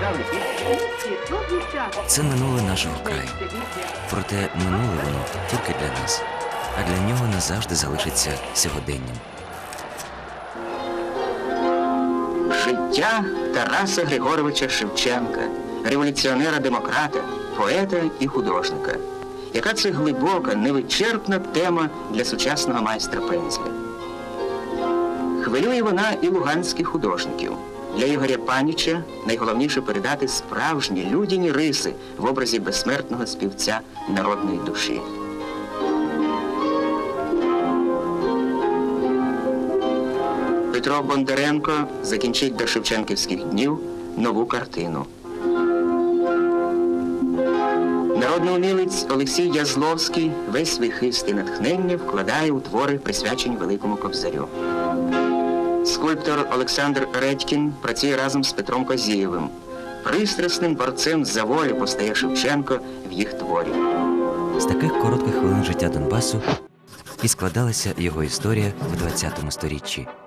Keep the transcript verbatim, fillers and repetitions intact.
Це минуле нашого краю. Проте минуле воно тільки для нас, а для нього назавжди залишиться сьогоденням. Життя Тараса Григоровича Шевченка, революціонера-демократа, поета і художника. Яка це глибока, невичерпна тема для сучасного майстра пензля. Хвилює вона і луганських художників. Для Ігоря Паніча найголовніше передати справжні людяні риси в образі безсмертного співця народної душі. Петро Бондаренко закінчить до шевченківських днів нову картину. Народний умілець Олексій Язловський весь свій хист і натхнення вкладає у твори, присвячені Великому Кобзарю. Скульптор Олександр Редькін працює разом з Петром Козієвим. Пристрасним борцем за волю постає Шевченко в їх творі. З таких коротких хвилин життя Донбасу і складалася його історія в двадцятому сторіччі.